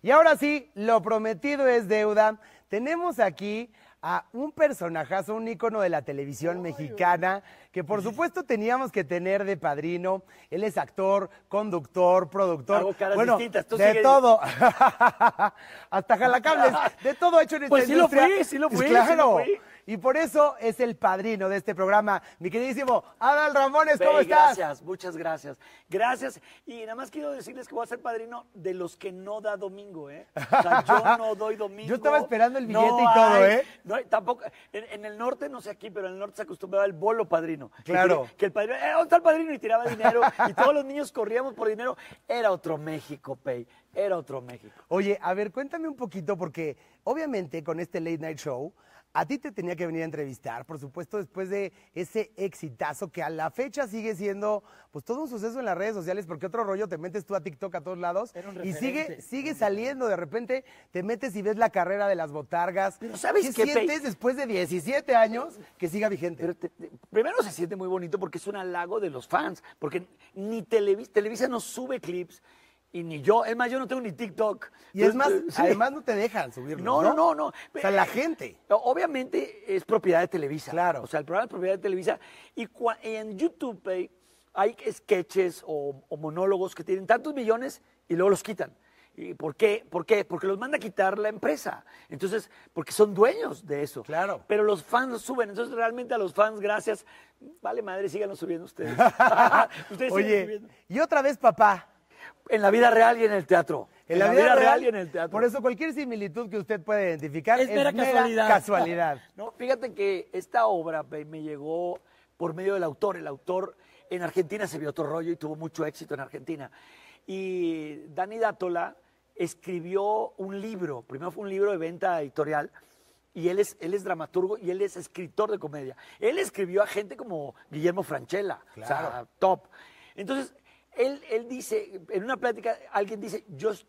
Y ahora sí, lo prometido es deuda. Tenemos aquí a un personajazo, un ícono de la televisión mexicana, que por supuesto teníamos que tener de padrino. Él es actor, conductor, productor. Hago caras bueno, distintas. Tú de sigue... todo. Hasta jalacables. De todo hecho en esta Pues industria. sí lo fui. Claro. Sí lo fui. Y por eso es el padrino de este programa. Mi queridísimo Adal Ramones, ¿cómo estás? Gracias, muchas gracias. Gracias. Y nada más quiero decirles que voy a ser padrino de los que no da domingo, ¿eh? O sea, yo no doy domingo. Yo estaba esperando el billete no y todo, hay, ¿eh? No hay, tampoco. En el norte, no sé aquí, pero en el norte se acostumbraba el bolo padrino. Claro. Que el padrino, ¿dónde está el padrino? Y tiraba dinero. Y todos los niños corríamos por dinero. Era otro México, Pey. Era otro México. Oye, a ver, cuéntame un poquito, porque obviamente con este Late Night Show, a ti te tenía que venir a entrevistar, por supuesto, después de ese exitazo que a la fecha sigue siendo pues todo un suceso en las redes sociales, porque otro rollo te metes tú a TikTok a todos lados y sigue saliendo, de repente te metes y ves la carrera de las botargas. Pero ¿sabes qué qué, sientes después de 17 años que siga vigente? Pero primero se siente muy bonito porque es un halago de los fans, porque ni Televisa no sube clips. Y ni yo, es más, yo no tengo ni TikTok. Y es más, sí. además no te dejan subirlo. No. O sea, la gente. Obviamente es propiedad de Televisa. Claro. O sea, el programa es propiedad de Televisa. Y en YouTube hay sketches o monólogos que tienen tantos millones y luego los quitan. ¿Y por qué? Porque los manda a quitar la empresa. Entonces, porque son dueños de eso. Claro. Pero los fans los suben. Entonces, realmente a los fans, gracias. Vale, madre, síganlo subiendo ustedes. Ustedes sigan Oye, subiendo. y otra vez, papá. En la vida real y en el teatro. En la vida real y en el teatro. Por eso cualquier similitud que usted pueda identificar es mera casualidad. No, fíjate que esta obra me llegó por medio del autor. El autor en Argentina se vio otro rollo y tuvo mucho éxito en Argentina. Y Dani Dátola escribió un libro. Primero fue un libro de venta editorial. Y él es dramaturgo y él es escritor de comedia. Él escribió a gente como Guillermo Francella. Claro. O sea, top. Entonces, él dice, en una plática, alguien dice,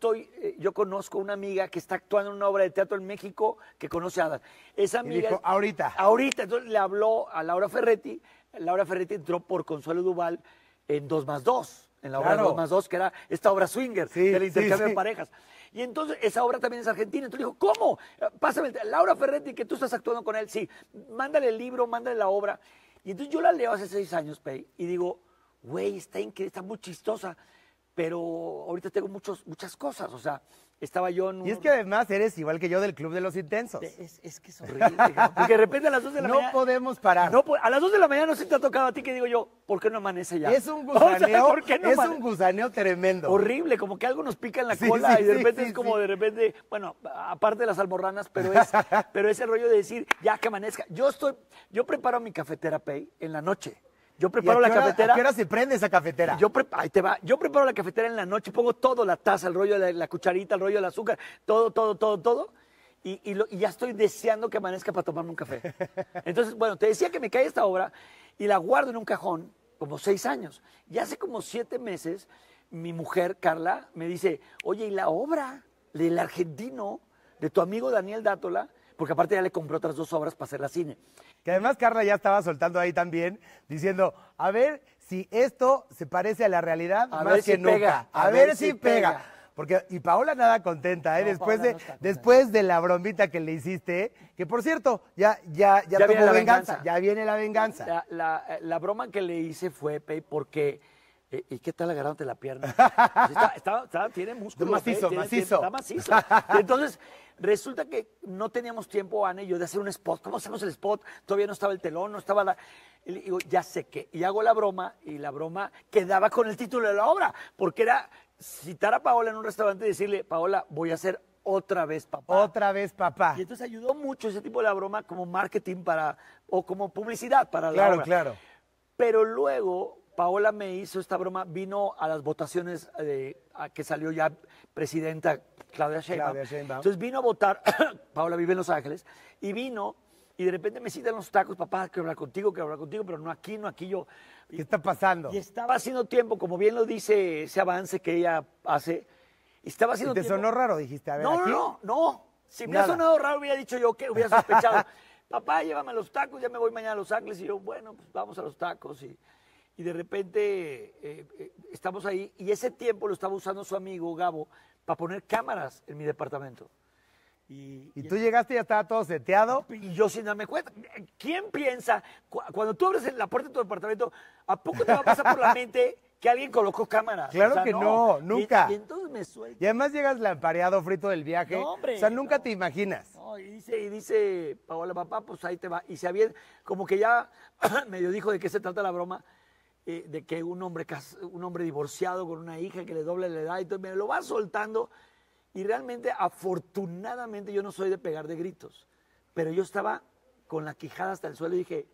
yo conozco una amiga que está actuando en una obra de teatro en México que conoce a Adal. Esa amiga... Dijo, ahorita. Ahorita. Entonces le habló a Laura Ferretti. Laura Ferretti entró por Consuelo Duval en 2+2, en la obra de 2+2, que era esta obra swinger, del intercambio de parejas. Y entonces esa obra también es argentina. Entonces dijo, ¿cómo? Pásame, Laura Ferretti, que tú estás actuando con él. Sí, mándale el libro, mándale la obra. Y entonces yo la leo hace 6 años, Pei, y digo... Güey, está increíble, está muy chistosa, pero ahorita tengo muchas cosas, o sea, estaba yo en un... Y es que además eres igual que yo del Club de los Intensos. Es que es horrible, porque de repente a las 2 de la mañana... No podemos parar. No, a las 2 de la mañana no se te ha tocado a ti que digo yo, ¿por qué no amanece ya? Es un gusaneo, ¿por qué no un gusaneo tremendo. Horrible, como que algo nos pica en la cola y de repente es como de repente, bueno, aparte de las almorranas, pero es el rollo de decir, ya que amanezca. Yo preparo mi cafetera, Pei, en la noche. Yo preparo la cafetera. ¿A qué hora se prende esa cafetera? Ahí te va. Yo preparo la cafetera en la noche, pongo todo, la taza, el rollo de la cucharita, el rollo del azúcar, todo. Y ya estoy deseando que amanezca para tomarme un café. Entonces, bueno, te decía que me cae esta obra y la guardo en un cajón como 6 años. Y hace como 7 meses, mi mujer, Carla, me dice, oye, ¿y la obra del argentino, de tu amigo Daniel Dátola? Porque aparte ya le compró otras 2 obras para hacer la cine. Que además Carla ya estaba soltando ahí también, diciendo, a ver si esto se parece a la realidad más que nunca. A ver si pega. Porque, y Paola nada contenta, ¿eh? Después de la bromita que le hiciste, que por cierto, ya tuvo venganza. Ya viene la venganza. La broma que le hice fue, Pei, porque... ¿Y qué tal agarrándote la pierna? Tiene músculo. Macizo. Está macizo. Entonces, resulta que no teníamos tiempo, Ana y yo, de hacer un spot. ¿Cómo hacemos el spot? Todavía no estaba el telón, no estaba la... Y le digo, ya sé qué. Y hago la broma, y la broma quedaba con el título de la obra, porque era citar a Paola en un restaurante y decirle, Paola, voy a hacer otra vez papá. Otra vez papá. Y entonces ayudó mucho ese tipo de la broma como marketing o como publicidad para la obra. Claro. Pero luego... Paola me hizo esta broma, vino a las votaciones a que salió ya presidenta Claudia Sheinbaum. Entonces vino a votar, Paola vive en Los Ángeles, y vino, y de repente me citan los tacos, papá, quiero hablar contigo, pero no aquí, yo. ¿Qué está pasando? Y estaba haciendo tiempo, como bien lo dice ese avance que ella hace, estaba haciendo ¿Te tiempo. sonó raro, dijiste? A ver, ¿aquí? No. Si me ha sonado raro, hubiera dicho yo que hubiera sospechado. Papá, llévame a los tacos, ya me voy mañana a Los Ángeles, y yo, bueno, pues vamos a los tacos, y de repente estamos ahí, y ese tiempo lo estaba usando su amigo Gabo para poner cámaras en mi departamento. Y tú llegaste y ya estaba todo seteado. Y yo sin darme cuenta. ¿Quién piensa, cuando tú abres la puerta de tu departamento, ¿a poco te va a pasar por la mente que alguien colocó cámaras? Claro, o sea, que no, nunca. Y entonces me suelto. Y además llegas lampareado, frito del viaje. No, hombre, o sea, nunca te imaginas. No, y dice Paola, papá, pues ahí te va. Y se había, como que ya medio dijo de qué se trata la broma, de que un hombre divorciado con una hija que le doble la edad, y todo, me lo va soltando. Y realmente, afortunadamente, yo no soy de pegar de gritos. Pero yo estaba con la quijada hasta el suelo y dije,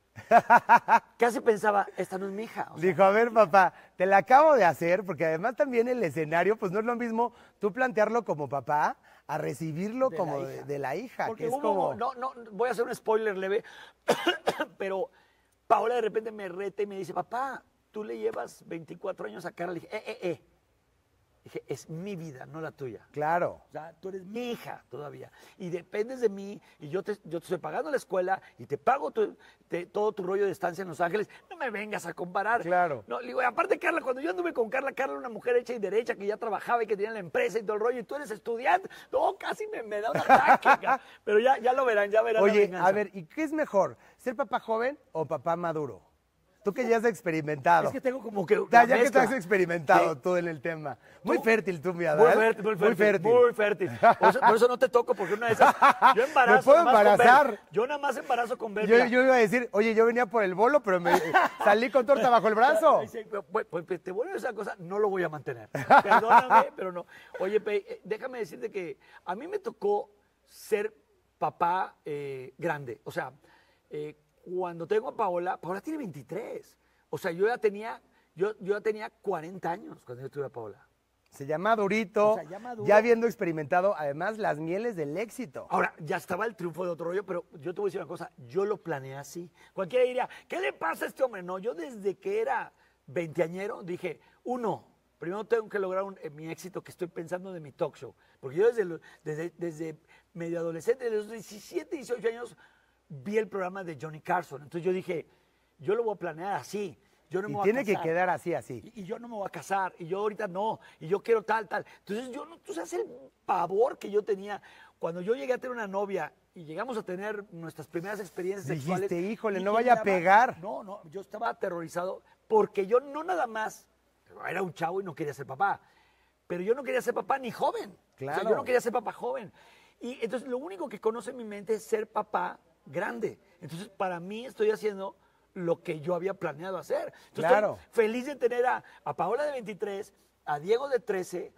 casi pensaba, esta no es mi hija. O sea, dijo, a ver, papá, te la acabo de hacer, porque además también el escenario, pues no es lo mismo tú plantearlo como papá a recibirlo como de la hija. Porque que es como... No, voy a hacer un spoiler leve, pero Paola de repente me reta y me dice, papá, tú le llevas 24 años a Carla. Le dije, Dije, es mi vida, no la tuya. Claro. O sea, tú eres mi hija todavía. Y dependes de mí, y yo te estoy pagando la escuela, y te pago todo tu rollo de estancia en Los Ángeles. No me vengas a comparar. Claro. No, digo, aparte, Carla, cuando yo anduve con Carla era una mujer hecha y derecha, que ya trabajaba y que tenía la empresa y todo el rollo, y tú eres estudiante. No, casi me da un ataque. Pero ya lo verán, ya verán. Oye, a ver, ¿y qué es mejor? ¿Ser papá joven o papá maduro? Tú que ya has experimentado. Es que tengo como que Ya que estás experimentado tú en el tema. Muy fértil tú, mi Adal. Muy fértil. Por eso no te toco, porque una de esas... Yo embarazo. ¿Me puedo embarazar? Yo nada más embarazo con Berta. Yo iba a decir, oye, yo venía por el bolo, pero me salí con torta bajo el brazo. Pues te vuelvo a decir esa cosa, no lo voy a mantener. Perdóname, pero no. Oye, déjame decirte que a mí me tocó ser papá grande. O sea, cuando tengo a Paola tiene 23. O sea, yo ya tenía 40 años cuando yo tuve a Paola. Se llama Durito, O sea, ya maduro. ya habiendo experimentado además las mieles del éxito. Ahora, ya estaba el triunfo de otro rollo, pero yo te voy a decir una cosa, yo lo planeé así. Cualquiera diría, ¿qué le pasa a este hombre? No, yo desde que era veinteañero dije, primero tengo que lograr mi éxito que estoy pensando de mi talk show. Porque yo desde medio adolescente, desde los 17, 18 años, vi el programa de Johnny Carson. Entonces yo dije, yo lo voy a planear así. Yo no me Y voy tiene a que casar. quedar así. Y yo no me voy a casar. Y yo ahorita no. Y yo quiero tal. Entonces tú sabes el pavor que yo tenía cuando yo llegué a tener una novia y llegamos a tener nuestras primeras experiencias sexuales. Dijiste, híjole, y no que vaya a me daba- pegar. No, yo estaba aterrorizado porque yo no nada más, era un chavo y no quería ser papá, pero yo no quería ser papá ni joven. O sea, Claro. yo no quería ser papá joven. Y entonces lo único que conoce en mi mente es ser papá grande. Entonces para mí estoy haciendo lo que yo había planeado hacer. Entonces Claro. estoy feliz de tener a Paola de 23, a Diego de 13,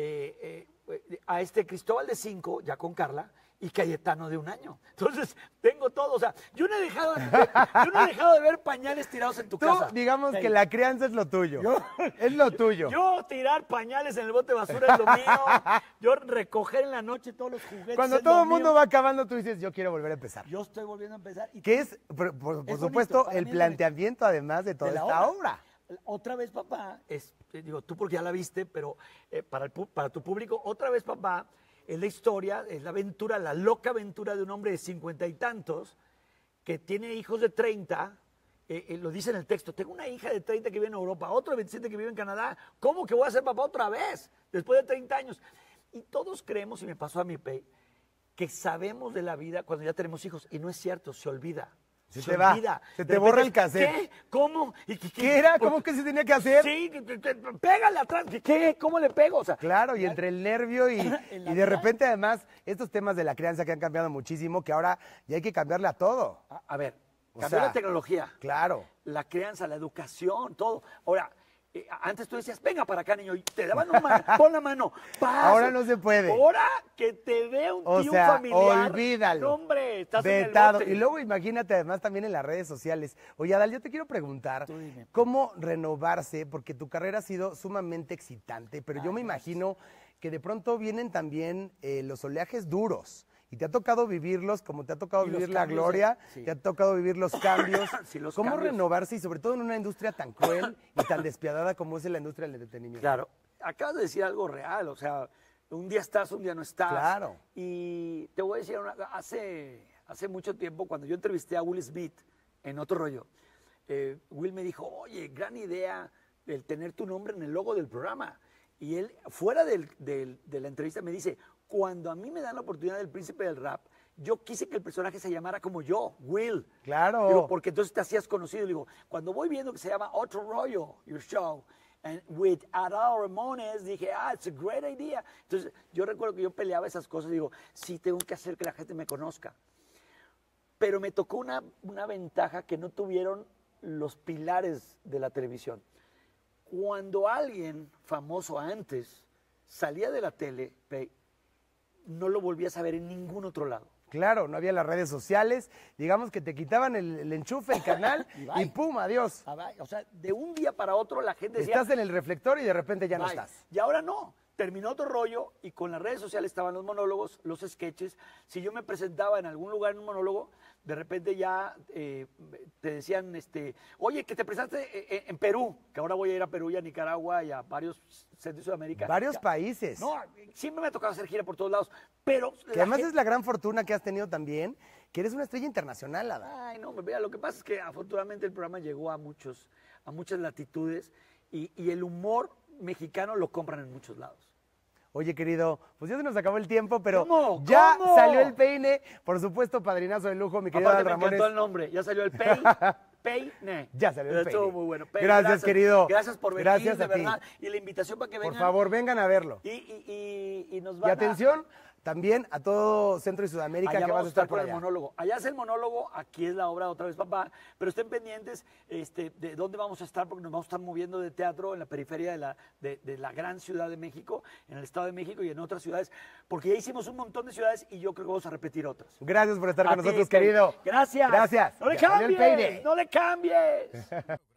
a Cristóbal de 5, ya con Carla, y Cayetano de 1 año. Entonces, tengo todo. O sea, yo no he dejado de ver pañales tirados en tu Tú, casa. digamos Sí. que la crianza es lo tuyo. Es lo tuyo. Yo tirar pañales en el bote de basura es lo mío. Yo recoger en la noche todos los juguetes. Cuando es todo lo el mundo mío. va acabando, tú dices, yo quiero volver a empezar. Yo estoy volviendo a empezar. Y Que es, por bonito, supuesto, para el mí es planteamiento además de toda de la esta obra. Otra vez, papá, digo, tú porque ya la viste, pero para tu público, otra vez, papá, es la historia, es la aventura, la loca aventura de un hombre de 50 y tantos que tiene hijos de 30, lo dice en el texto, tengo una hija de 30 que vive en Europa, otro de 27 que vive en Canadá, ¿cómo que voy a ser papá otra vez? Después de 30 años. Y todos creemos, y me pasó a mí, Pei, que sabemos de la vida cuando ya tenemos hijos, y no es cierto, se olvida. Se te va, se te borra el cassette. ¿Qué? ¿Cómo? ¿Qué era? ¿Cómo que se tenía que hacer? Sí, pégale atrás. ¿Qué? ¿Cómo le pego? O sea, Claro, y entre el nervio y la de vida. repente además estos temas de la crianza que han cambiado muchísimo, que ahora ya hay que cambiarle a todo. a ver, O cambió sea, la tecnología, Claro. la crianza, la educación, todo. Ahora, antes tú decías, venga para acá, niño, y te daban pon la mano. Pasa. Ahora no se puede. Ahora que te ve un O tío sea, familiar. olvídalo. No, hombre, estás Vetado. en el bote. Y luego imagínate además también en las redes sociales. Oye, Adal, yo te quiero preguntar, Tú dime. ¿cómo renovarse? Porque tu carrera ha sido sumamente excitante, pero yo me gracias. imagino que de pronto vienen también los oleajes duros. Y te ha tocado vivirlos, como te ha tocado Y los vivir la cambios gloria, sí. te ha tocado vivir los cambios. Sí, los ¿Cómo cambios. renovarse y sobre todo en una industria tan cruel y tan despiadada como es la industria del entretenimiento? Claro, acabas de decir algo real, o sea, un día estás, un día no estás. Claro. Y te voy a decir, hace mucho tiempo, cuando yo entrevisté a Will Smith en Otro Rollo, Will me dijo, oye, gran idea el tener tu nombre en el logo del programa. Y él, fuera de la entrevista, me dice, cuando a mí me dan la oportunidad del Príncipe del Rap, yo quise que el personaje se llamara como yo, Will. Claro. Digo, porque entonces te hacías conocido. Digo, cuando voy viendo que se llama Otro Rollo, your show, and with Adal Ramones, dije, it's a great idea. Entonces, yo recuerdo que yo peleaba esas cosas. Digo, sí, tengo que hacer que la gente me conozca. Pero me tocó una ventaja que no tuvieron los pilares de la televisión. Cuando alguien famoso antes salía de la tele, no lo volvías a ver en ningún otro lado. Claro, no había las redes sociales, digamos que te quitaban el enchufe, el canal, y ¡pum! Adiós. O sea, de un día para otro la gente decía... Estás en el reflector y de repente ya no estás. Y ahora no. Terminó Otro Rollo y con las redes sociales estaban los monólogos, los sketches. Si yo me presentaba en algún lugar en un monólogo, de repente ya te decían, oye, que te presentaste en Perú, que ahora voy a ir a Perú y a Nicaragua y a varios centros de Sudamérica. Varios países. No, siempre me ha tocado hacer gira por todos lados, pero... Que además es la gran fortuna que has tenido también, que eres una estrella internacional, Ada. Ay, no, mira, lo que pasa es que afortunadamente el programa llegó a muchas latitudes y el humor mexicano lo compran en muchos lados. Oye, querido, pues ya se nos acabó el tiempo, pero ¿Cómo? ya salió el peine. Por supuesto, padrinazo de lujo, mi querido Adal Ramones. Me encantó el nombre, ya salió el peine. Ya salió el peine. Estuvo muy bueno. Gracias, querido. Gracias por venir, Gracias de a ti. verdad. Y la invitación para que vengan. Por favor, vengan a verlo. Y nos van Y atención, también a todo Centro y Sudamérica allá que vas a estar por el allá. monólogo. Allá es el monólogo, aquí es la obra Otra Vez Papá, pero estén pendientes de dónde vamos a estar, porque nos vamos a estar moviendo de teatro en la periferia de la gran Ciudad de México, en el Estado de México y en otras ciudades, porque ya hicimos un montón de ciudades y yo creo que vamos a repetir otras. Gracias por estar con ti, nosotros, querido. Gracias. Gracias. No le Ya salió el cambies, peine. no le cambies.